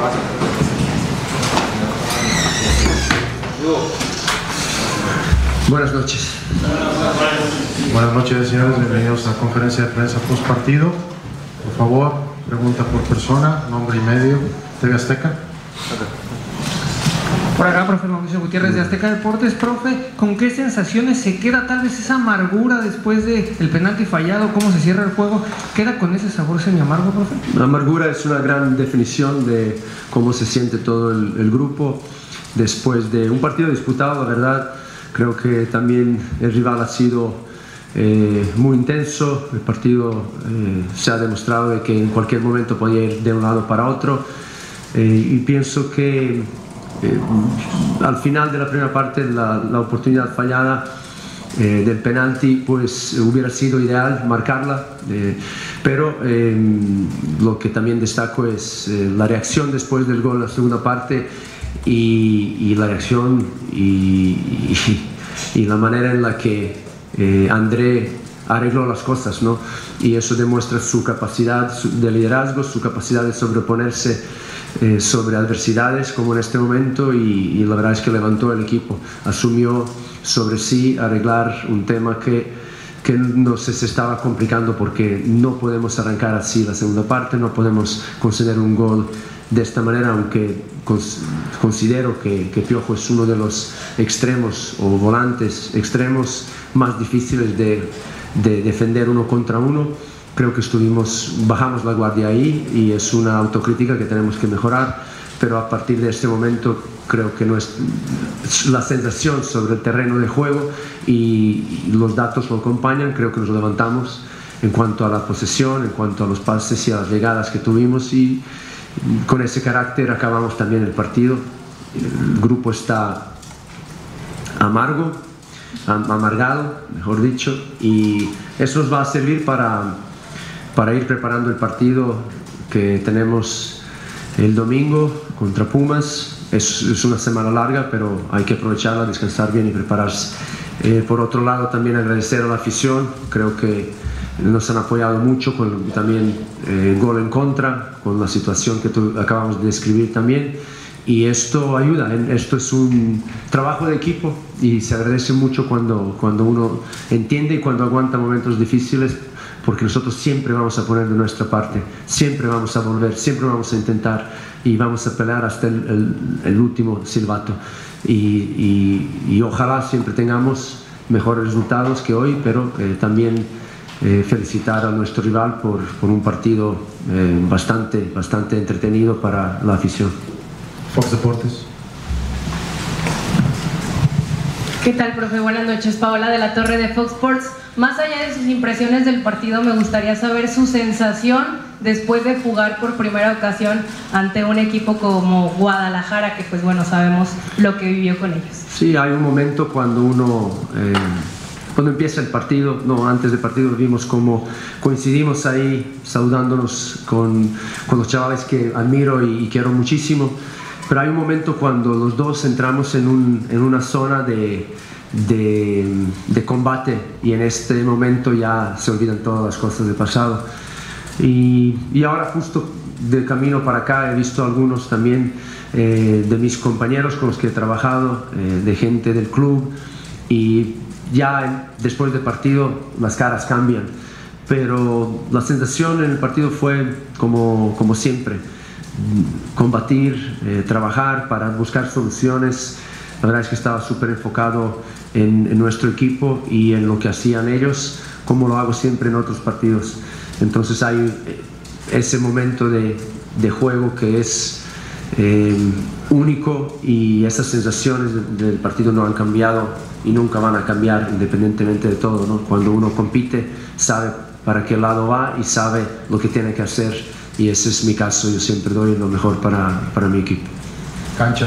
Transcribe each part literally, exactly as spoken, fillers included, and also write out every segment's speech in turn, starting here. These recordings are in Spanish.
Buenas noches. Buenas noches, señores. Bienvenidos a la conferencia de prensa post partido. Por favor, pregunta por persona, nombre y medio. T V Azteca. Por acá, profe Mauricio Gutiérrez de Azteca Deportes. Profe, ¿con qué sensaciones se queda tal vez esa amargura después del penalti fallado? ¿Cómo se cierra el juego? ¿Queda con ese sabor semi-amargo, profe? La amargura es una gran definición de cómo se siente todo el, el grupo después de un partido disputado, la verdad. Creo que también el rival ha sido eh, muy intenso. El partido eh, se ha demostrado de que en cualquier momento podía ir de un lado para otro. Eh, y pienso que Eh, al final de la primera parte la, la oportunidad fallada eh, del penalti pues hubiera sido ideal marcarla, eh, pero eh, lo que también destaco es eh, la reacción después del gol en la segunda parte y, y la reacción y, y, y la manera en la que eh, André arregló las cosas, ¿no? Y eso demuestra su capacidad de liderazgo, su capacidad de sobreponerse Eh, sobre adversidades como en este momento y, y la verdad es que levantó el equipo, asumió sobre sí arreglar un tema que, que no se, se estaba complicando porque no podemos arrancar así la segunda parte, no podemos conceder un gol de esta manera, aunque cons, considero que, que Piojo es uno de los extremos o volantes extremos más difíciles de, de defender uno contra uno. Creo que estuvimos, bajamos la guardia ahí y es una autocrítica que tenemos que mejorar, pero a partir de este momento creo que no es la sensación sobre el terreno de juego y, y los datos lo acompañan. Creo que nos levantamos en cuanto a la posesión, en cuanto a los pases y a las llegadas que tuvimos y con ese carácter acabamos también el partido. El grupo está amargo, amargado, mejor dicho, y eso nos va a servir para para ir preparando el partido que tenemos el domingo contra Pumas. Es, es una semana larga, pero hay que aprovecharla, descansar bien y prepararse. Eh, por otro lado, también agradecer a la afición. Creo que nos han apoyado mucho con también eh, gol en contra, con la situación que tú, acabamos de describir también. Y esto ayuda, esto es un trabajo de equipo y se agradece mucho cuando, cuando uno entiende y cuando aguanta momentos difíciles, porque nosotros siempre vamos a poner de nuestra parte, siempre vamos a volver, siempre vamos a intentar y vamos a pelear hasta el, el, el último silbato y, y, y ojalá siempre tengamos mejores resultados que hoy, pero eh, también eh, felicitar a nuestro rival por, por un partido eh, bastante, bastante entretenido para la afición. Fox Deportes. ¿Qué tal, profe? Buenas noches, Paola de la Torre de Fox Sports. Más allá de sus impresiones del partido, me gustaría saber su sensación después de jugar por primera ocasión ante un equipo como Guadalajara, que pues bueno, sabemos lo que vivió con ellos. Sí, hay un momento cuando uno, eh, cuando empieza el partido, no, antes del partido vimos como coincidimos ahí saludándonos con, con los chavales que admiro y, y quiero muchísimo. Pero hay un momento cuando los dos entramos en, un, en una zona de, de, de combate y en este momento ya se olvidan todas las cosas del pasado. Y, y ahora justo de camino para acá he visto algunos también eh, de mis compañeros con los que he trabajado, eh, de gente del club y ya después del partido las caras cambian. Pero la sensación en el partido fue como, como siempre. Combatir, eh, trabajar para buscar soluciones. La verdad es que estaba súper enfocado en, en nuestro equipo y en lo que hacían ellos, como lo hago siempre en otros partidos. Entonces hay ese momento de, de juego que es eh, único y esas sensaciones del partido no han cambiado y nunca van a cambiar independientemente de todo, ¿no? Cuando uno compite sabe para qué lado va y sabe lo que tiene que hacer. Y ese es mi caso, yo siempre doy lo mejor para, para mi equipo. Cancha.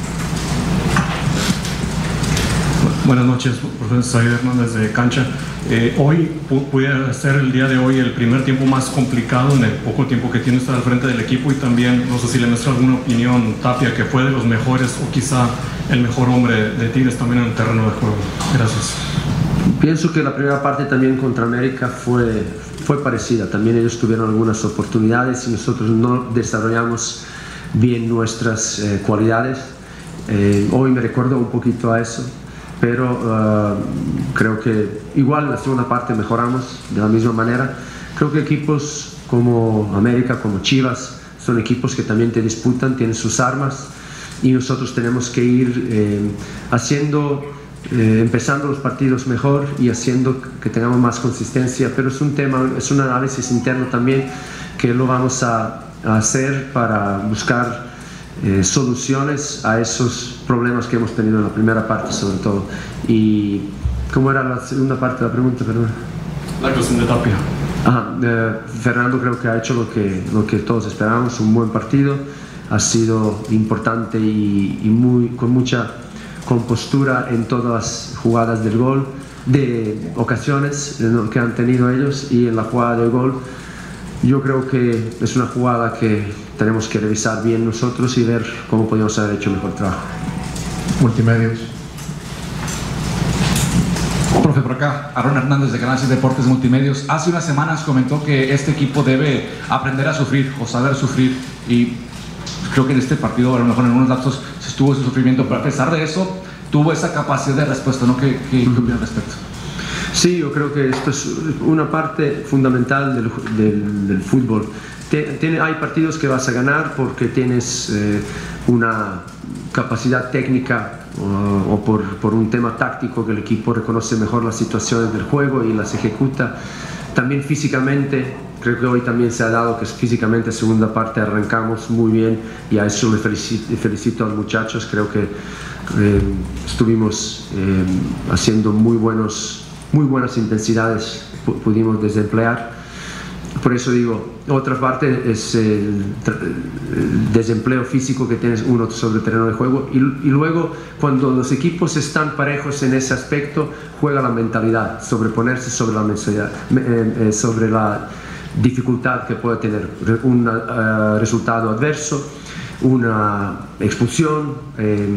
Buenas noches, profesor Xavier Hernández de Cancha. Eh, hoy pudiera ser el día de hoy el primer tiempo más complicado en el poco tiempo que tiene usted al frente del equipo y también, no sé si le muestra alguna opinión, Tapia, que fue de los mejores o quizá el mejor hombre de Tigres también en el terreno de juego. Gracias. Pienso que la primera parte también contra América fue, fue parecida. También ellos tuvieron algunas oportunidades y nosotros no desarrollamos bien nuestras eh, cualidades. Eh, hoy me recuerdo un poquito a eso, pero uh, creo que igual en la segunda parte mejoramos de la misma manera. Creo que equipos como América, como Chivas, son equipos que también te disputan, tienen sus armas, y nosotros tenemos que ir eh, haciendo, eh, empezando los partidos mejor y haciendo que tengamos más consistencia, pero es un tema, es un análisis interno también que lo vamos a, a hacer para buscar eh, soluciones a esos problemas que hemos tenido en la primera parte sobre todo. Y ¿cómo era la segunda parte de la pregunta? Perdón. La cuestión de Tapia. Ajá, eh, Fernando creo que ha hecho lo que, lo que todos esperábamos, un buen partido, ha sido importante y, y muy, con mucha compostura en todas las jugadas del gol, de ocasiones que han tenido ellos, y en la jugada del gol yo creo que es una jugada que tenemos que revisar bien nosotros y ver cómo podemos haber hecho mejor trabajo. Multimedios. Profe, por acá, Aaron Hernández de Canal seis Deportes Multimedios. Hace unas semanas comentó que este equipo debe aprender a sufrir o saber sufrir, y creo que en este partido a lo mejor en unos lapsos se estuvo ese sufrimiento, pero a pesar de eso tuvo esa capacidad de respuesta, ¿no? ¿Qué, qué, qué opinas al respecto? Sí, yo creo que esto es una parte fundamental del, del, del fútbol. Tiene, hay partidos que vas a ganar porque tienes eh, una capacidad técnica o, o por, por un tema táctico, que el equipo reconoce mejor las situaciones del juego y las ejecuta. También físicamente, creo que hoy también se ha dado que físicamente segunda parte arrancamos muy bien, y a eso le felicito, le felicito a los muchachos. Creo que eh, estuvimos eh, haciendo muy, buenos, muy buenas intensidades, pudimos desemplear. Por eso digo, otra parte es el, el desempleo físico que tienes uno sobre el terreno de juego, y, y luego cuando los equipos están parejos en ese aspecto, juega la mentalidad, sobreponerse sobre la mentalidad, eh, eh, sobre la dificultad que puede tener un uh, resultado adverso, una expulsión, eh,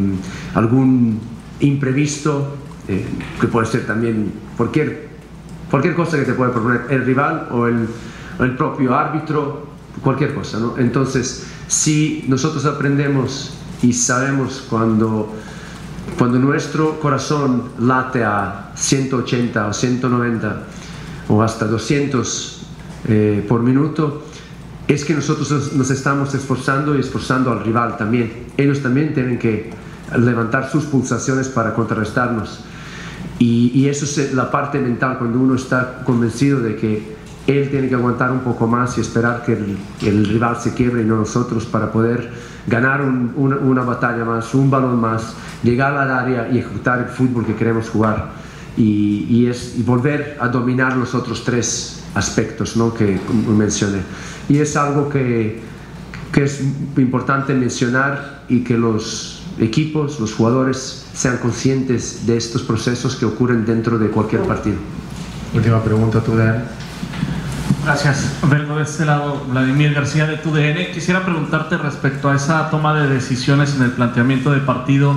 algún imprevisto, eh, que puede ser también cualquier, cualquier cosa que te puede proponer el rival o el el propio árbitro, cualquier cosa, ¿no? Entonces, si nosotros aprendemos y sabemos cuando, cuando nuestro corazón late a ciento ochenta o ciento noventa o hasta doscientos eh, por minuto, es que nosotros nos estamos esforzando y esforzando al rival también. Ellos también tienen que levantar sus pulsaciones para contrarrestarnos. Y, y eso es la parte mental, cuando uno está convencido de que él tiene que aguantar un poco más y esperar que el, que el rival se quiebre y no nosotros, para poder ganar un, una, una batalla más, un balón más, llegar al área y ejecutar el fútbol que queremos jugar, y, y, es, y volver a dominar los otros tres aspectos, ¿no?, que mencioné. Y es algo que, que es importante mencionar, y que los equipos, los jugadores sean conscientes de estos procesos que ocurren dentro de cualquier partido. Última pregunta, tú, Dan. Gracias. Vengo de este lado, Vladimir García de Tu D N. Quisiera preguntarte respecto a esa toma de decisiones en el planteamiento de partido.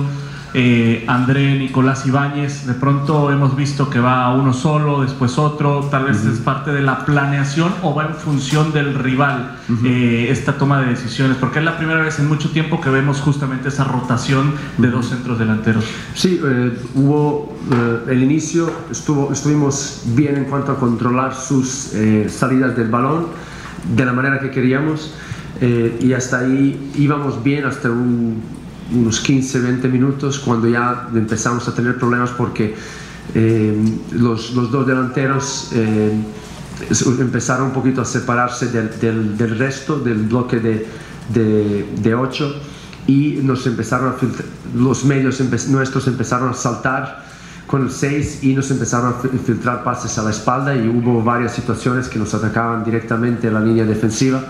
eh, André Nicolás Ibáñez, de pronto hemos visto que va uno solo, después otro, tal vez uh-huh. es parte de la planeación o va en función del rival, uh-huh. eh, esta toma de decisiones, porque es la primera vez en mucho tiempo que vemos justamente esa rotación de dos centros delanteros. Sí, eh, hubo eh, el inicio, estuvo, estuvimos bien en cuanto a controlar sus eh, salidas del balón de la manera que queríamos, eh, y hasta ahí íbamos bien hasta un unos quince, veinte minutos, cuando ya empezamos a tener problemas porque eh, los, los dos delanteros eh, empezaron un poquito a separarse del, del, del resto del bloque de, de, de ocho, y nos empezaron a filtrar, los medios empe, nuestros empezaron a saltar con el seis y nos empezaron a filtrar pases a la espalda, y hubo varias situaciones que nos atacaban directamente en la línea defensiva.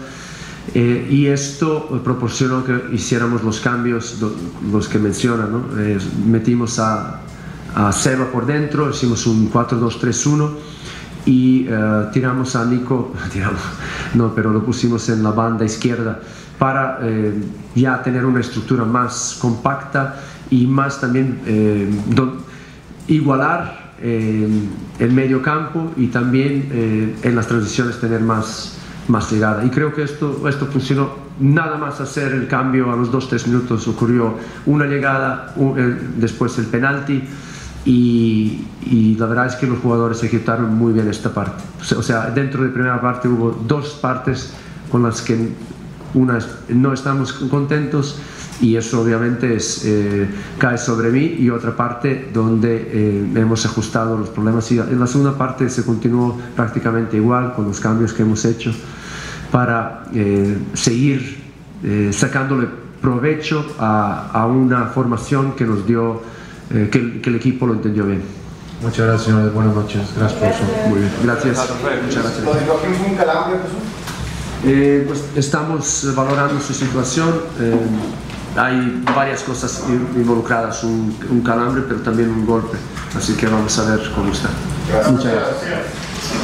Eh, y esto proporcionó que hiciéramos los cambios, los que mencionan, ¿no? Eh, metimos a, a Seba por dentro, hicimos un cuatro dos tres uno, y uh, tiramos a Nico, tiramos, no, pero lo pusimos en la banda izquierda para eh, ya tener una estructura más compacta y más también eh, do, igualar eh, el medio campo, y también eh, en las transiciones tener más más llegada, y creo que esto, esto funcionó nada más hacer el cambio a los dos tres minutos ocurrió una llegada, un, el, después el penalti y, y la verdad es que los jugadores ejecutaron muy bien esta parte. O sea, o sea, dentro de primera parte hubo dos partes con las que una no estamos contentos y eso obviamente es, eh, cae sobre mí, y otra parte donde eh, hemos ajustado los problemas, y en la segunda parte se continuó prácticamente igual con los cambios que hemos hecho para eh, seguir eh, sacándole provecho a, a una formación que nos dio, eh, que, que el equipo lo entendió bien. Muchas gracias, señores. Buenas noches. Gracias, profesor. Muy bien. Gracias. Muchas gracias. Eh, pues estamos valorando su situación. Eh, hay varias cosas involucradas, un, un calambre, pero también un golpe. Así que vamos a ver cómo está. Muchas gracias.